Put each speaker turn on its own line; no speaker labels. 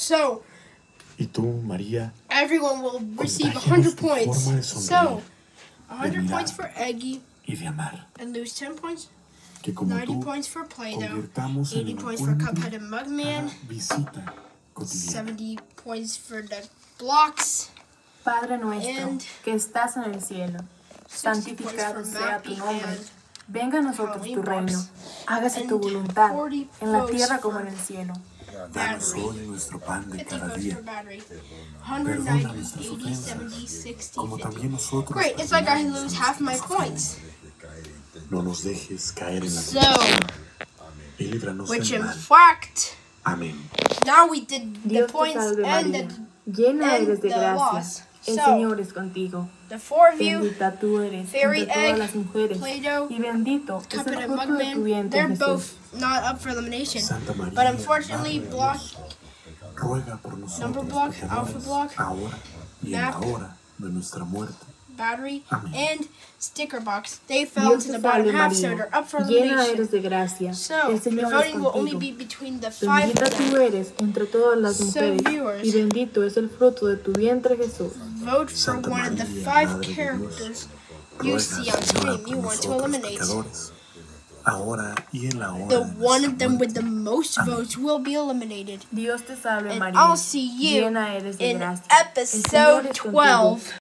So,
y tú, María,
everyone will receive 100 points. So, 100 points for Eggy,
y de amar.
and lose 10 points.
Que como
90
tú,
points for Play-Doh,
convirtamos
80
en
points for
encuentro
Cuphead and Mugman,
cada visita cotidiana.
70 points for the blocks,
Padre nuestro,
and
que estás en el cielo,
60 points for
santificado sea tu
Mappy
nombre.
and
Venga a nosotros
Halloween
tu reino.
box,
Hágase tu
and
voluntad,
40
en la
votes
tierra como
for
en el cielo.
Danos
Battery,
hoy nuestro pan de
50
cada
votes
día.
for Battery,
Perdona
190,
nuestras
80,
ofensas,
70, 60,
como
50.
también nosotros
Great, it's like I
perdonamos
lose
a
half my
nuestros
points.
No nos dejes caer en la
So,
tentación y líbranos
which
del
in
mal.
fact,
Amén.
now we did the
Dios te
points
salve
and
María,
the,
llena
and
eres de
the
gracia.
loss.
El
So,
Señor es contigo.
the four of you,
Bendita tú eres
Fairy
entre todas
Egg,
las mujeres,
Play-Doh,
y bendito es
Cuphead
el
and
fruto de tu
Mugman,
vientre,
they're
Jesús.
both not up for elimination.
Santa María,
But unfortunately,
Madre de
Block,
Dios, ruega por nosotros
Number Block,
pecadores,
Alpha Block,
ahora y en la
Map,
hora de nuestra muerte.
Battery,
Amén.
and Sticker Box, they fell
Dios
into
te
the bottom
salve
half, so
María,
they're up for
llena
elimination.
eres de gracia.
So,
El
the
Señor es
voting will only
contigo.
be between the 5
Bendita tú eres entre todas las
So,
mujeres,
viewers,
y bendito es el fruto de tu vientre, Jesús.
vote for
Santa
one of the
María,
5
Madre de
characters
Dios,
you
ruega,
see on
Señora,
screen
por
you want to
nosotros
eliminate.
pecadores, ahora y en la hora
The
de
one
nuestra
of them with the
muerte.
most
Amén.
votes will be eliminated.
Dios te salve
And
María,
I'll see you
llena eres de
in
gracia. El Señor
episode
es contigo.
12.